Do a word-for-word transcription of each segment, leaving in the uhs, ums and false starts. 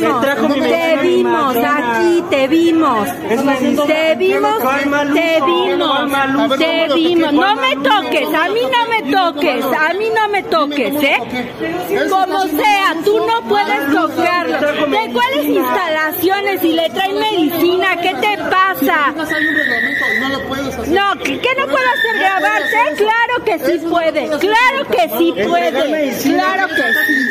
vimos, te vimos, aquí te vimos, te vimos, te vimos, te vimos. No me toques, a mí no me toques, a mí no me toques, ¿eh? Como sea, tú no puedes tocarlo. ¿De cuáles instalaciones? Si le traen medicina, ¿qué te pasa? No, ¿qué no puedo hacer? ¿Grabarte? Claro que sí puede, claro que sí puede, claro que sí.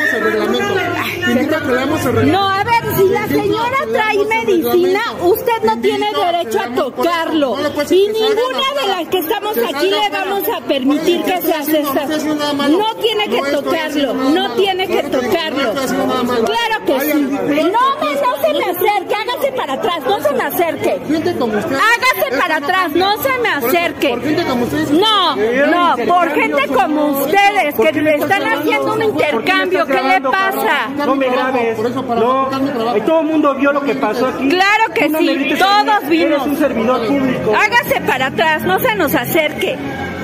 No, a ver, si la señora trae medicina, usted no tiene derecho a tocarlo. Y ninguna de las que estamos aquí le vamos a permitir que se haga esta. No tiene que tocarlo, no tiene que tocarlo. Claro que sí. No, no se me acerque, hágase para atrás, no se me acerque. Hágase para atrás, no se me acerque. No, no, por gente como ustedes que le están haciendo un intercambio, ¿qué le pasa? No me grabes, no, todo el mundo vio lo que pasó aquí. Claro que sí, todos vimos. Eres un servidor público. Hágase para atrás, no se nos acerque.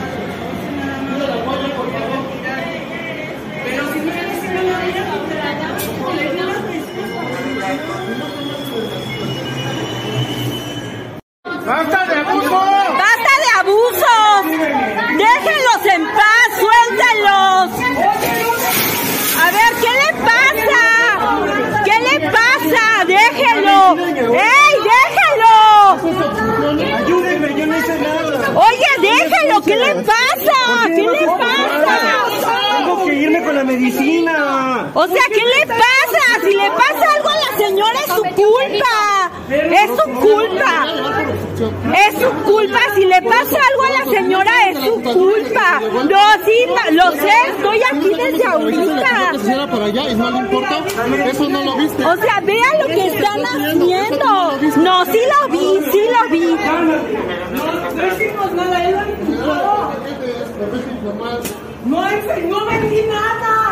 ¡Basta de abuso! ¡Basta de abusos! ¡Déjenlos en paz! ¡Suéltenlos! A ver, ¿qué le pasa? ¿Qué le pasa? ¡Déjenlo! ¡Ey, déjenlo! Ayúdenme, yo no hice nada. Oye, déjenlo, ¿qué le pasa? ¿Qué le pasa? Tengo que irme con la medicina. O sea, ¿qué le pasa? Si le pasa algo a la señora es su culpa. Es su culpa. Es su culpa. Si le pasa algo a la señora es su culpa. No, sí, lo sé. Estoy aquí desde ahorita. O sea, vean lo que están haciendo. No, sí lo vi, sí lo vi. No hicimos nada, él lo empujó. No, no vendí nada.